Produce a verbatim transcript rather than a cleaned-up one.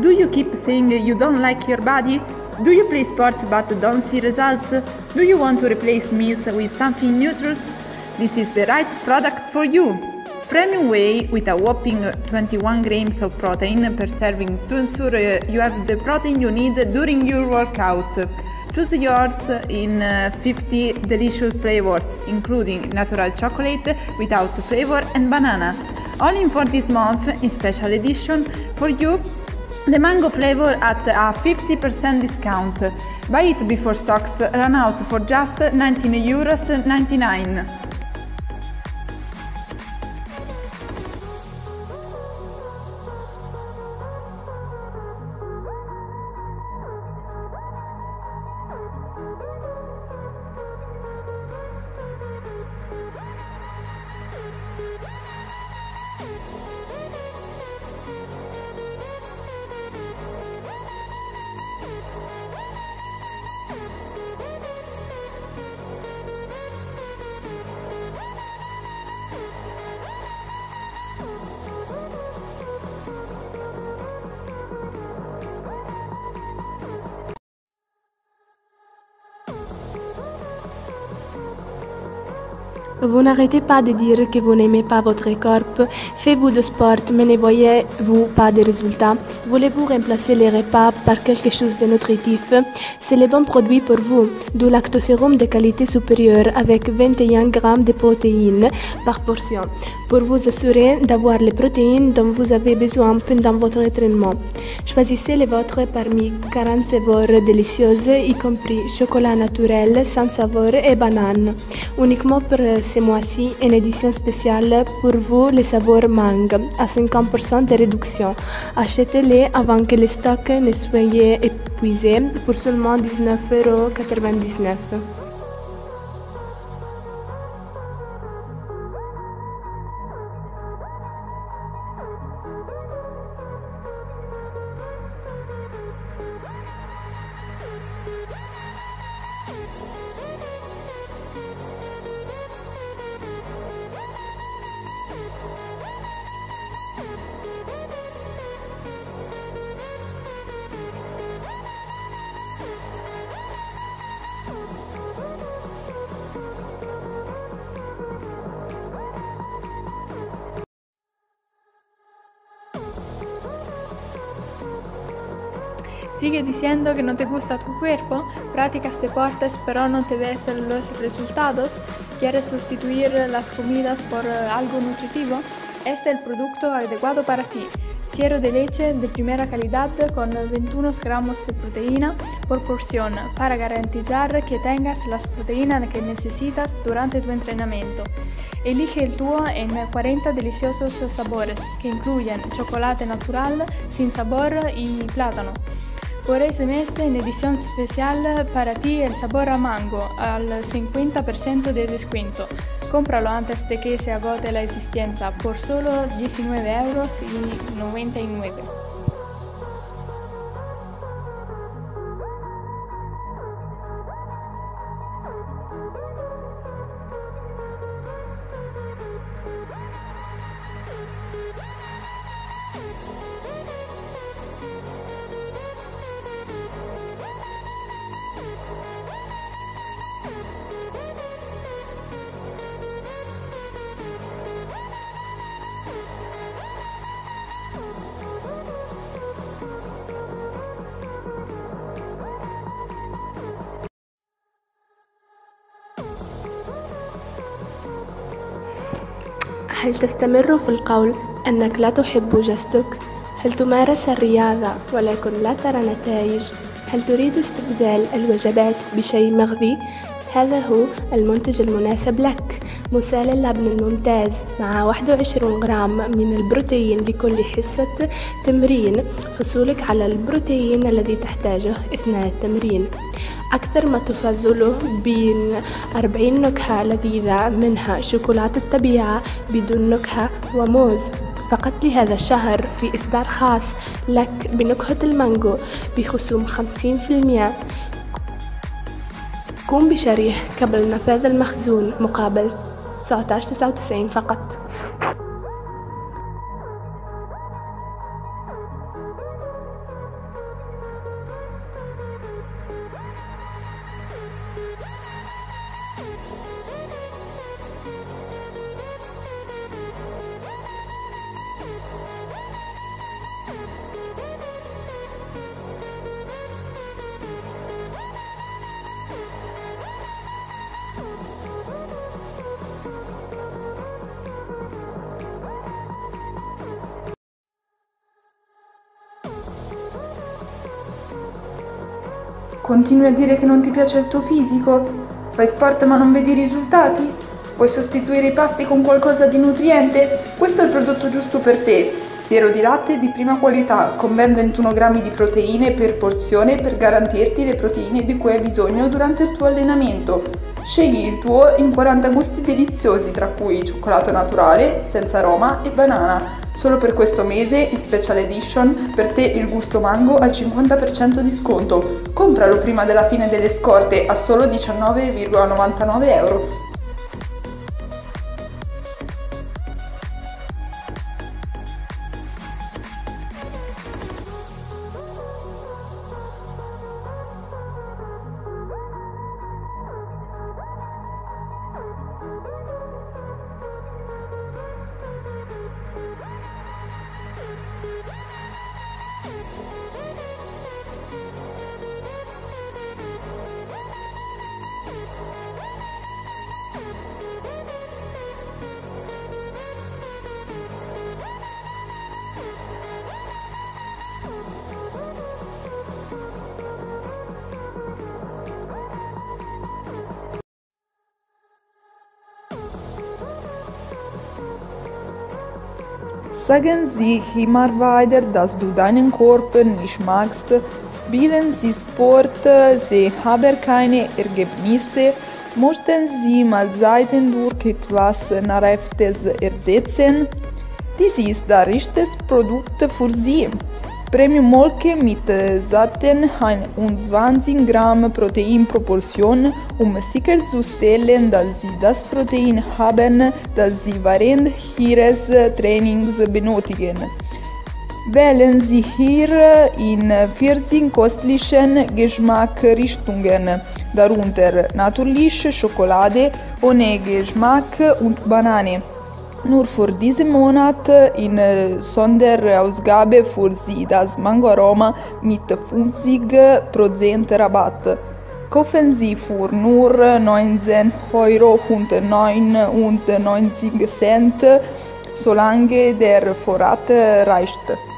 Do you keep saying you don't like your body? Do you play sports but don't see results? Do you want to replace meals with something neutral? This is the right product for you. Premium Whey with a whopping twenty-one grams of protein per serving to ensure you have the protein you need during your workout. Choose yours in fifty delicious flavors, including natural chocolate, without flavor, and banana. Only for this month, in special edition for you, the mango flavor at a fifty percent discount. Buy it before stocks run out for just nineteen euros ninety-nine. Vous n'arrêtez pas de dire que vous n'aimez pas votre corps. Faites-vous de sport, mais ne voyez-vous pas de résultats? Voulez-vous remplacer les repas par quelque chose de nutritif? C'est le bon produit pour vous. Du lactosérum de qualité supérieure avec vingt et un grammes de protéines par portion pour vous assurer d'avoir les protéines dont vous avez besoin pendant votre entraînement. Choisissez les vôtres parmi quarante saveurs délicieuses, y compris chocolat naturel, sans saveur et banane. Uniquement pour ce mois-ci, une édition spéciale pour vous, les saveurs mangue, à cinquante pour cent de réduction. Achetez-les avant que les stocks ne soient épuisés pour seulement dix-neuf euros quatre-vingt-dix-neuf. ¿Sigue diciendo que no te gusta tu cuerpo? ¿Practicas deportes pero no te ves los resultados? ¿Quieres sustituir las comidas por algo nutritivo? Este es el producto adecuado para ti. Siero de leche de primera calidad con veintiuno gramos de proteína por porción para garantizar que tengas las proteínas que necesitas durante tu entrenamiento. Elige el tuyo en cuarenta deliciosos sabores que incluyen chocolate natural, sin sabor y plátano. Por ese mes, en edición especial para ti, el sabor a mango al cincuenta por ciento de descuento. Cómpralo antes de que se agote la existencia por solo diecinueve euros y noventa y nueve. هل تستمر في القول أنك لا تحب جسدك؟ هل تمارس الرياضة ولكن لا ترى نتائج؟ هل تريد استبدال الوجبات بشيء مغذي؟ هذا هو المنتج المناسب لك. مسال اللبن الممتاز مع واحد وعشرين جرام من البروتين لكل حصة تمرين. حصولك على البروتين الذي تحتاجه أثناء التمرين. أكثر ما تفضله بين أربعين نكهة لذيذة، منها شوكولاتة الطبيعة بدون نكهة وموز. فقط لهذا الشهر في إصدار خاص لك بنكهة المانجو بخصوم خمسين بالمئة. قم بشريه قبل نفاذ المخزون مقابل تسعة عشر تسعة وتسعين فقط. Continui a dire che non ti piace il tuo fisico? Fai sport ma non vedi risultati? Puoi sostituire i pasti con qualcosa di nutriente? Questo è il prodotto giusto per te. Siero di latte di prima qualità, con ben ventuno grammi di proteine per porzione per garantirti le proteine di cui hai bisogno durante il tuo allenamento. Scegli il tuo in quaranta gusti deliziosi, tra cui cioccolato naturale, senza aroma e banana. Solo per questo mese, in special edition, per te il gusto mango al cinquanta per cento di sconto. Compralo prima della fine delle scorte a solo diciannove virgola novantanove euro. Sagen Sie immer weiter, dass du deinen Körper nicht magst. Spielen Sie Sport, Sie haben keine Ergebnisse. Möchten Sie Mahlzeiten durch etwas Nahrhaftes ersetzen? Dies ist das richtige Produkt für Sie. Premium Molke mit satten einundzwanzig Gramm Proteinproportion, um sicherzustellen, dass Sie das Protein haben, das Sie während Ihres Trainings benötigen. Wählen Sie hier in vierzehn köstlichen Geschmacksrichtungen, darunter natürlich Schokolade, ohne Geschmack und Banane. Nur für diesen Monat in Sonderausgabe für Sie das Mango-Aroma mit fünfzig Prozent Rabatt. Kaufen Sie für nur neunzehn Euro neunundneunzig, solange der Vorrat reicht.